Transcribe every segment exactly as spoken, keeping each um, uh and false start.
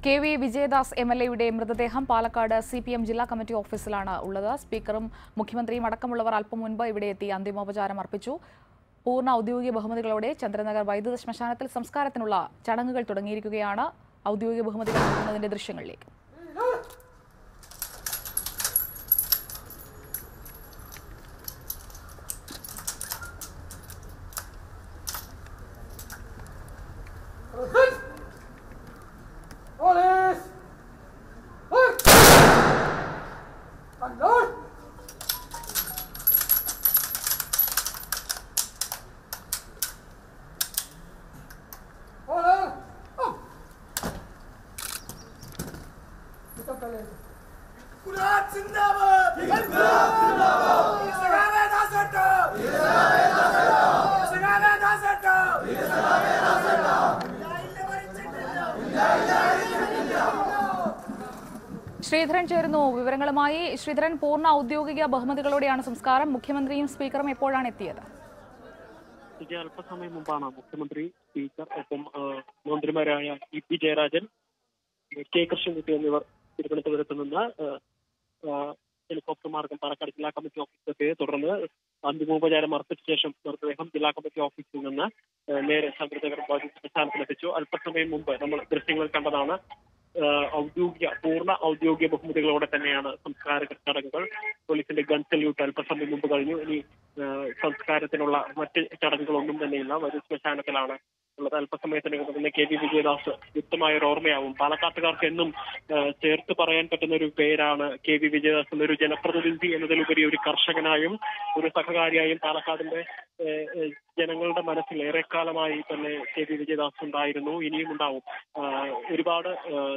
K V Vijayadas M L എയുടെ മൃതദേഹം Palakkad C P M ജില്ലാ കമ്മിറ്റി ഓഫീസിലാണ് ഉള്ളത്. സ്പീക്കറും മുഖ്യമന്ത്രിയും അടക്കമുള്ളവർ അല്പം മുൻപ് ഇവിടെ എത്തി അന്തിമോപചാരം അർപ്പിച്ചു. പൂർണ്ണ ഔദ്യോഗിക ബഹുമതികളോടെ ചന്ദ്രനഗർ വൈദ്യുത ശ്മശാനത്തിൽ സംസ്കാരത്തിനുള്ള ചടങ്ങുകൾ തുടങ്ങിയിരിക്കുകയാണ്. ഔദ്യോഗിക ബഹുമതികൾ നൽകുന്നതിന്റെ ദൃശ്യങ്ങളിലേക്ക്. ശ്രീധരൻ ചേരുന്നു വിവരങ്ങളുമായി. ശ്രീധരൻ, പൂർണ്ണ ഔദ്യോഗിക ബഹുമതികളോടെയാണ് സംസ്കാരം. മുഖ്യമന്ത്രിയും സ്പീക്കറും എപ്പോഴാണ് എത്തിയത്? അല്പസമയം മുമ്പാണ് മുഖ്യമന്ത്രി, സ്പീക്കർ, ഒപ്പം മന്ത്രിമാരായ E P Jayarajan, K Krishnankutty എന്നിവർ തിരുവനന്തപുരത്ത് നിന്ന് ഹെലികോപ്റ്റർ മാർഗം പാലക്കാട് ജില്ലാ കമ്മിറ്റി ഓഫീസിലെത്തി. തുടർന്ന് അന്തിമോപചാരം അർപ്പിച്ച ശേഷം മൃതദേഹം ജില്ലാ കമ്മിറ്റി ഓഫീസിൽ നിന്ന് നേരെ ചന്ദ്രനഗർ ശ്മശാനത്തിലെത്തിച്ചു. അല്പസമയം മുമ്പ് നമ്മൾ ദൃശ്യങ്ങൾ കണ്ടതാണ്. ഔദ്യോഗിക പൂർണ്ണ ഔദ്യോഗിക ബഹുമതികളോടെ തന്നെയാണ് സംസ്കാര ചടങ്ങുകൾ. പോലീസിന്റെ ഗൺ സല്യൂട്ട് അല്പസമയം മുമ്പ് കഴിഞ്ഞു. ഇനി സംസ്കാരത്തിനുള്ള മറ്റ് ചടങ്ങുകളൊന്നും തന്നെയില്ല. വരും ശ്മശാനത്തിലാണ് ഉള്ളത്. അല്പസമയത്തിനകം തന്നെ കെ വി വിജയദാസ് വ്യക്തമായ ഒരു ഓർമ്മയാവും. പാലക്കാട്ടുകാർക്ക് എന്നും ചേർത്ത് പറയാൻ പറ്റുന്ന ഒരു പേരാണ് കെ വി വിജയദാസ്. എന്നൊരു ജനപ്രതിനിധി എന്നതിലുപരി ഒരു കർഷകനായും ഒരു സഹകാരിയായും പാലക്കാടിന്റെ ജനങ്ങളുടെ മനസ്സിൽ ഏറെക്കാലമായി തന്നെ കെ വി വിജയദാസ് ഉണ്ടായിരുന്നു, ഇനിയും ഉണ്ടാവും. ഒരുപാട്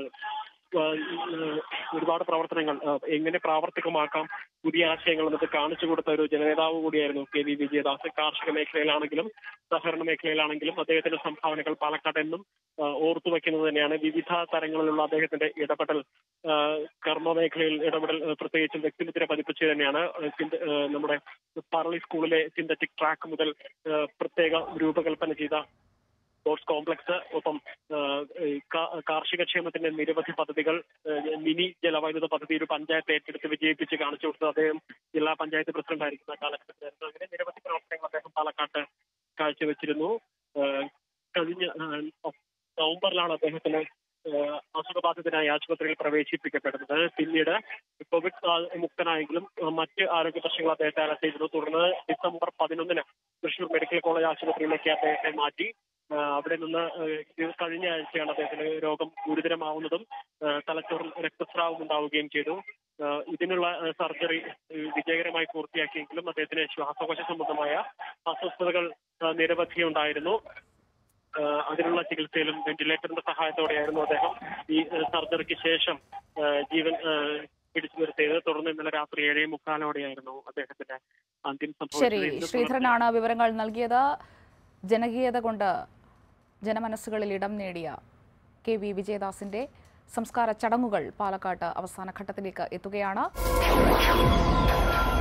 ഒരുപാട് പ്രവർത്തനങ്ങൾ എങ്ങനെ പ്രാവർത്തികമാക്കാം, പുതിയ ആശയങ്ങൾ എന്നൊക്കെ കാണിച്ചു കൊടുത്ത ഒരു ജനനേതാവ് കൂടിയായിരുന്നു കെ വി വിജയദാസ്. കാർഷിക മേഖലയിലാണെങ്കിലും സഹകരണ മേഖലയിലാണെങ്കിലും അദ്ദേഹത്തിന്റെ സംഭാവനകൾ പാലക്കാട് എന്നും ഓർത്തു വയ്ക്കുന്നത് തന്നെയാണ്. വിവിധ തരങ്ങളിലുള്ള അദ്ദേഹത്തിന്റെ ഇടപെടൽ, കർമ്മ മേഖലയിൽ ഇടപെടൽ പ്രത്യേകിച്ചും വ്യക്തിമുദ്ര പതിപ്പിച്ച് തന്നെയാണ്. നമ്മുടെ പറളി സ്കൂളിലെ സിന്തറ്റിക് ട്രാക്ക് മുതൽ പ്രത്യേക രൂപകൽപ്പന ചെയ്ത സ്പോർട്സ് കോംപ്ലക്സ്, ഒപ്പം കാർഷിക ക്ഷേമത്തിന്റെ നിരവധി പദ്ധതികൾ, മിനി ജലവൈദ്യുത പദ്ധതി ഒരു പഞ്ചായത്ത് ഏറ്റെടുത്ത് വിജയിപ്പിച്ച് കാണിച്ചു കൊടുത്തത് അദ്ദേഹം ജില്ലാ പഞ്ചായത്ത് പ്രസിഡന്റ് ആയിരിക്കുന്ന കാലഘട്ടത്തിലായിരുന്നു. അങ്ങനെ നിരവധി പ്രവർത്തനങ്ങൾ അദ്ദേഹം പാലക്കാട്ട് കാഴ്ചവെച്ചിരുന്നു. കഴിഞ്ഞ നവംബറിലാണ് അദ്ദേഹത്തിന് അസുഖബാധിതനായി ആശുപത്രിയിൽ പ്രവേശിപ്പിക്കപ്പെടുന്നത്. പിന്നീട് കോവിഡ് മുക്തനായെങ്കിലും മറ്റ് ആരോഗ്യ പ്രശ്നങ്ങൾ അദ്ദേഹത്തെ അലട്ടിയിരുന്നു. തുടർന്ന് ഡിസംബർ പതിനൊന്നിന് തൃശൂർ മെഡിക്കൽ കോളേജ് ആശുപത്രിയിലേക്ക് അദ്ദേഹത്തെ മാറ്റി. അവിടെ നിന്ന് കഴിഞ്ഞ ആഴ്ചയാണ് അദ്ദേഹത്തിന് രോഗം ഗുരുതരമാവുന്നതും തലച്ചോറിൽ രക്തസ്രാവം ഉണ്ടാവുകയും ചെയ്തു. ഇതിനുള്ള സർജറി വിജയകരമായി പൂർത്തിയാക്കിയെങ്കിലും അദ്ദേഹത്തിന് ശ്വാസകോശ സംബന്ധമായ അസ്വസ്ഥതകൾ നിരവധി ഉണ്ടായിരുന്നു. അതിനുള്ള ചികിത്സയിലും വെന്റിലേറ്ററിന്റെ സഹായത്തോടെയായിരുന്നു അദ്ദേഹം ഈ സർജറിക്ക് ശേഷം ജീവൻ പിടിച്ചു നിർത്തിയത്. തുടർന്ന് ഇന്നലെ രാത്രി ഏഴേ മുക്കാലോടെയായിരുന്നു അദ്ദേഹത്തിന്റെ അന്ത്യം സംഭവിച്ചത്. ശരി, ശ്രീധരനാണ് വിവരങ്ങൾ നൽകിയത്. ജനകീയത കൊണ്ട് ജനമനസ്സുകളിൽ ഇടം നേടിയ കെ വി വിജയദാസിന്റെ സംസ്കാര ചടങ്ങുകൾ പാലക്കാട്ട് അവസാന ഘട്ടത്തിലേക്ക് എത്തുകയാണ്.